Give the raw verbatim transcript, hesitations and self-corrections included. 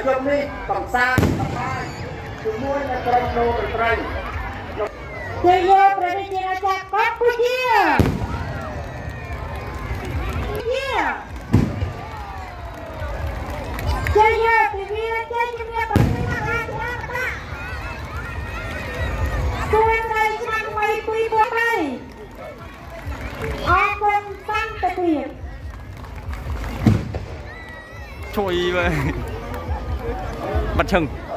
យប់នេះកំសាន្តសប្បាយជាមួយនឹងក្រុមលោកតន្ត្រីជាយកប្រទេសជាអាចារ្យកម្ពុជាជាយកពីវាជាជំនាញប្រទេសអាចារ្យតាគួរតែឆ្នាំថ្មីពីរបីអរគុណសន្តិភាពជួយវិញបាត់ឈឹង